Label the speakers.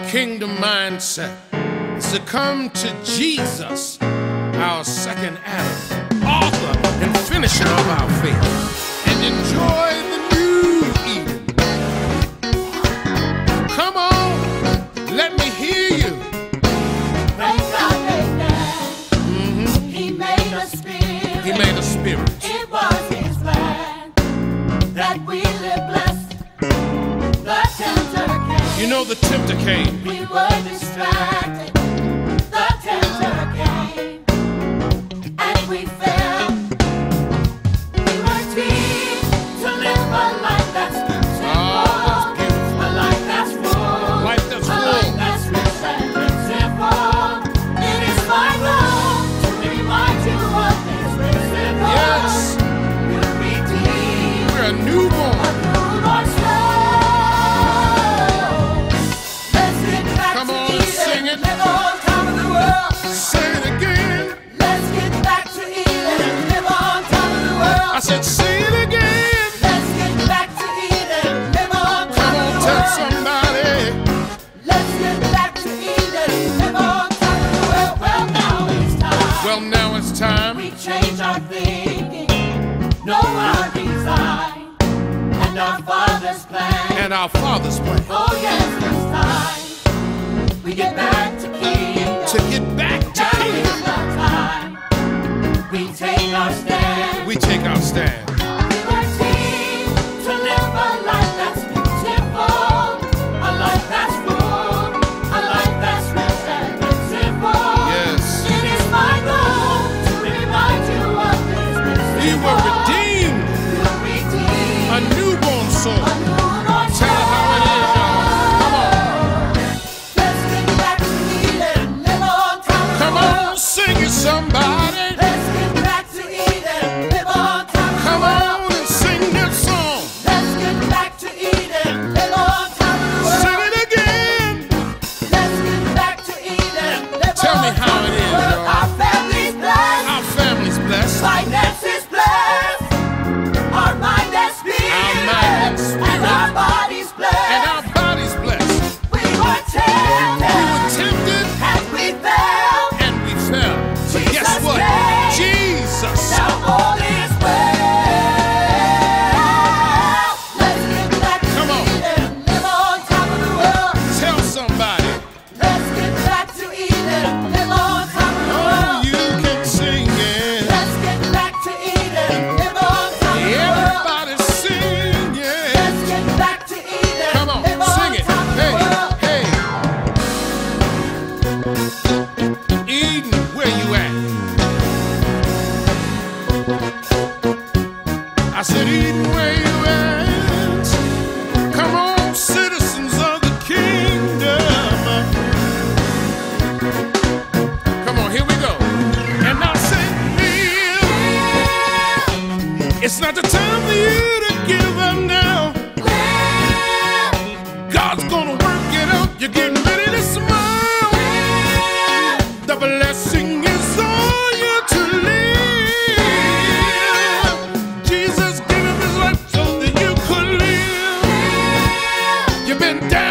Speaker 1: kingdom mindset is to come to Jesus, our second Adam, author and finisher of our faith, and enjoy the new Eden. Come on, let me hear you.
Speaker 2: Thank God, amen. He made a spirit.
Speaker 1: He made a spirit.
Speaker 2: It was his plan that we live blessed. The tempter came.
Speaker 1: You know the tempter came.
Speaker 2: We were distracted. The tempter came. And we fell. We were teased to live a life that's beautiful. A life that's full.
Speaker 1: Life that's
Speaker 2: a life that's rich and simple. It is my goal to remind you of this principle.
Speaker 1: Yes.
Speaker 2: We're redeemed.
Speaker 1: We're a newborn.
Speaker 2: A newborn soul. Let's get back
Speaker 1: Come
Speaker 2: to
Speaker 1: on,
Speaker 2: Eden.
Speaker 1: sing it.
Speaker 2: Live on top of the world.
Speaker 1: Say it again.
Speaker 2: Let's get back to Eden. Live on top of the world.
Speaker 1: I said, say it again.
Speaker 2: Let's get back to Eden. Live on top
Speaker 1: Come
Speaker 2: of
Speaker 1: on,
Speaker 2: the
Speaker 1: tell
Speaker 2: world.
Speaker 1: somebody.
Speaker 2: Let's get back to Eden. Live on top of the world. Well, now it's time.
Speaker 1: Well, now it's time.
Speaker 2: We change our thinking. Know our design. And our Father's plan.
Speaker 1: And our Father's plan.
Speaker 2: Oh, yes, it's time. We get back to kingdom.
Speaker 1: To get back to
Speaker 2: Now
Speaker 1: kingdom.
Speaker 2: is the time. We take our stand.
Speaker 1: We take our stand.
Speaker 2: We were teased to live a life that's beautiful, a life that's full, a life that's rich and simple.
Speaker 1: Yes.
Speaker 2: It is my goal to remind you of this principle.
Speaker 1: We were redeemed.
Speaker 2: We were redeemed.
Speaker 1: A newborn soul.
Speaker 2: A newborn
Speaker 1: Tell her how it is, y'all. Come on.
Speaker 2: Let's get back to Eden. Live on top of the
Speaker 1: Come
Speaker 2: world.
Speaker 1: on, sing it, somebody.
Speaker 2: Let's get back to Eden. Live on top of the
Speaker 1: Come
Speaker 2: world.
Speaker 1: on and sing this song.
Speaker 2: Let's get back to Eden. Live on top of the world.
Speaker 1: Sing it again.
Speaker 2: Let's get back to Eden. Live
Speaker 1: Tell me
Speaker 2: on
Speaker 1: how
Speaker 2: top
Speaker 1: it
Speaker 2: of the
Speaker 1: is,
Speaker 2: world.
Speaker 1: y'all.
Speaker 2: Our family's blessed.
Speaker 1: Our family's blessed.
Speaker 2: Finances blessed. Our mind and spirit.
Speaker 1: Our mind and spirit.
Speaker 2: And our body's blessed.
Speaker 1: And our body's blessed.
Speaker 2: We were tempted.
Speaker 1: We were tempted
Speaker 2: And we fell.
Speaker 1: and we fell. But guess
Speaker 2: Jesus
Speaker 1: what?
Speaker 2: came.
Speaker 1: Jesus.
Speaker 2: Now all is well. Let's get back to
Speaker 1: Come on.
Speaker 2: Eden. Live on top of the world.
Speaker 1: Tell somebody.
Speaker 2: Let's get back to Eden. Live on top of the
Speaker 1: Oh,
Speaker 2: world.
Speaker 1: you can sing it.
Speaker 2: Let's get back to Eden. Live on top of the world.
Speaker 1: Everybody sing it.
Speaker 2: Let's get back to Eden.
Speaker 1: Come on,
Speaker 2: Live
Speaker 1: sing
Speaker 2: on
Speaker 1: it.
Speaker 2: top of the
Speaker 1: Hey,
Speaker 2: world.
Speaker 1: hey. Eden, where you at? I said, Eden, where you at? Come on, citizens of the kingdom. Come on, here we go. And I say, live. It's not the time for you to give up now. God's gonna work it out. You're getting ready to smile. The blessing is on you to live. Jesus gave him his life so that you could live. You've been down.